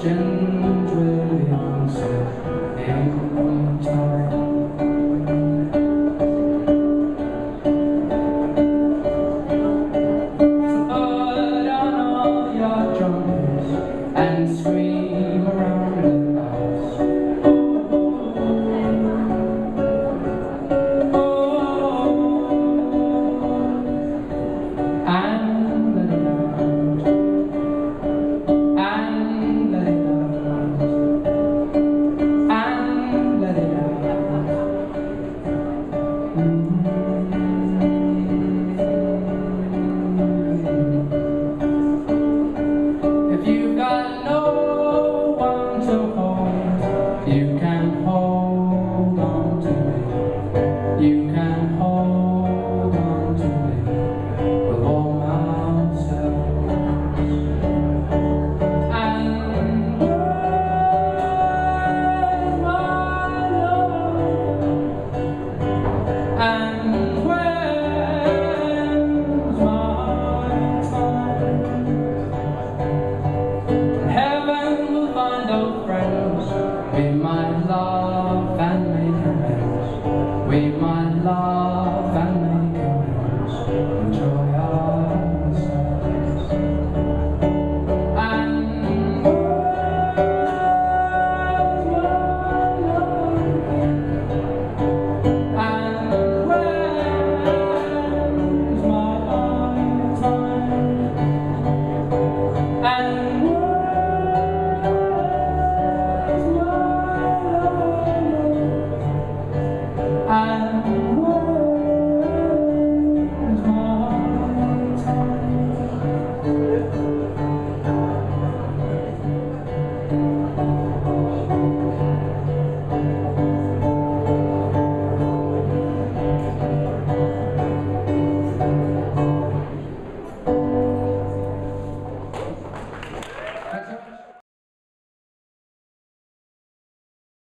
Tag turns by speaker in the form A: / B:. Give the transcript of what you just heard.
A: questions will be answered in time. So put on all your jumpers and scream around the house. And let it out, and let it out, and let it out. If you've got no one to hold, you can hold on to me. You can hold on to me. We'll warm ourselves. And where's my love? And where's my time? Heaven will find out